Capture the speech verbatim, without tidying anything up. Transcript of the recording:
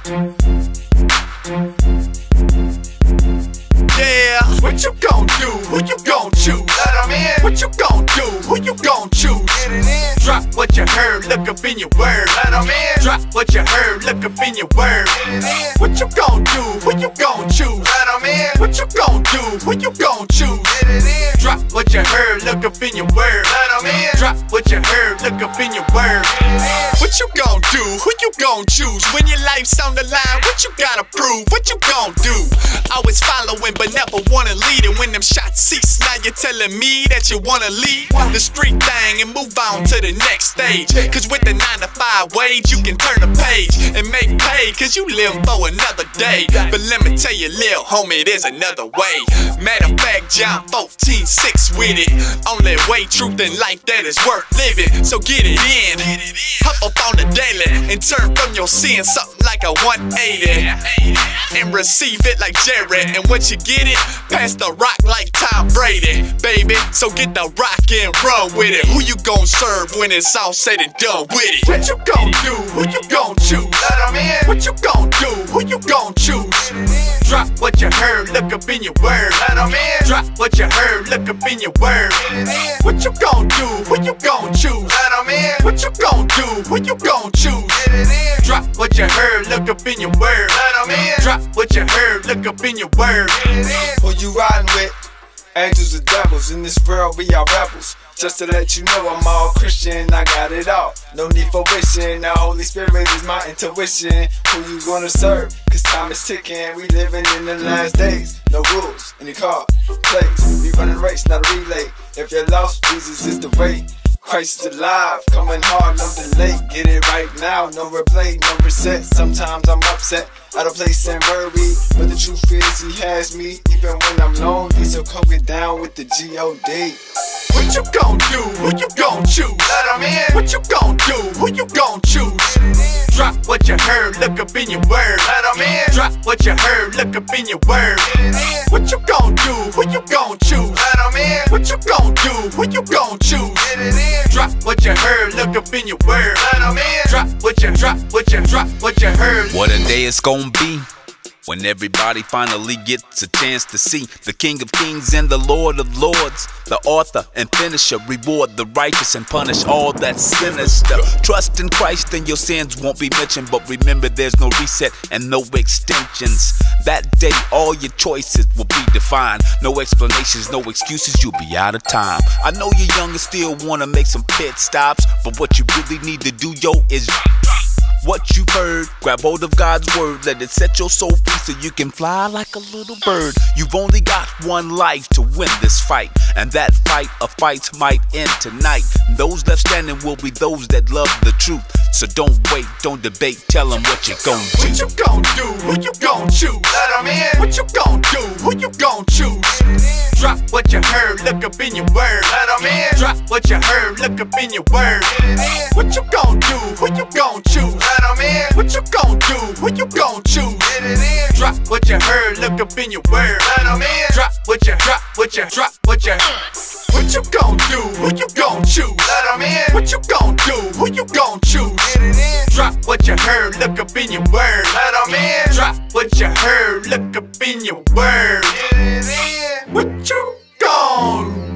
Yeah, what you gon' do? Who you gon' choose? Let 'em in. What you gon' do? Who you gon' choose? Get it in. Drop what you heard, look up in your word. Let 'em in. Drop what you heard, look up in your word. Get it in. What you gon' do? Who you gon' choose? Let 'em in. What you gon' do? Who you gon' choose? Get it in. Drop what you heard, look up in your word. Let 'em in. Drop what you heard, look up in your word. Get it in. What you gon' do? Who you gon' choose? When your life's on the line, what you gotta prove? What you gon' do? Always following, but never wanna lead. And when them shots cease, now you're telling me that you wanna leave the street thing and move on to the next stage. Cause with the nine to five wage, you can turn the page and make pay, cause you live for another day. But let me tell you, lil' homie, there's another way. Matter of fact, John fourteen six with it. Only way truth in life that is worth living. So get it in, hop up on the daily, and turn from your sin something like a one eighty. And receive it like Jared. And once you get it, pass the rock like Tom Brady, baby. So get the rock and run with it. Who you gon' serve when it's all said and done with it? What you gon' do? Who you gon' choose? Let 'em in. What you gon' do? Who you gon' choose? Drop what you heard, look up in your word. Let 'em in. Drop what you heard, look up in your word. What you gon' do? Who you gon' choose? Let 'em in. What you gon' do? Who you gon' choose? Drop what you heard, look up in your word. Let 'em in. Drop what you heard, look up in your word. Who you riding with? Angels or devils? In this world we are rebels. Just to let you know I'm all Christian, I got it all. No need for wishing, the Holy Spirit is my intuition. Who you gonna serve? Cause time is ticking, we living in the last days. No rules, any car, place. We run a race, not a relay. If you're lost, Jesus is the way. Christ is alive, coming hard, no delay. Get it right now, no replay, no reset. Sometimes I'm upset, out of place and worry, but the truth is he has me, even when I'm lonely. So come get down with the G O D. What you gon' do? Who you gon' choose? Let 'em in. What you gon' do? Who you gon' choose? Drop what you heard, look up in your word. Let 'em in. Drop what you heard, look up in your word. What you gon' do? Who you gon' choose? Let 'em in. What you gon' do? Who you gon' choose? Drop what you heard, look up in your word. Let 'em in. Drop what you, drop what you, drop what you heard. What a day it's gonna be when everybody finally gets a chance to see the King of Kings and the Lord of Lords, the author and finisher, reward the righteous and punish all that's sinister. Trust in Christ and your sins won't be mentioned, but remember there's no reset and no extensions. That day all your choices will be defined. No explanations, no excuses, you'll be out of time. I know you're young and still wanna make some pit stops, but what you really need to do, yo, is what you've heard. Grab hold of God's word, let it set your soul free so you can fly like a little bird. You've only got one life to win this fight, and that fight of fights might end tonight. Those left standing will be those that love the truth. So don't wait, don't debate, tell them what you gon' do. What you gon' do? Who you gon' choose? Let 'em in. What you gon' do? Who you gon' choose? Drop what you heard, look up in your word. Let 'em in. Drop what you heard, look up in your word. What you gon' do? Who you gon' choose? Let 'em in. What you gon' do? Who you gon' choose? Drop what you heard, look up in your word. Let 'em in. Drop what you, drop what you, drop what you. What you gon' do? Who you gon' choose? Let 'em in. What you gon' do? Who you gon' choose? Drop what you heard, look up in your word. Let 'em in. Drop what you heard, look up in your word. What you gon'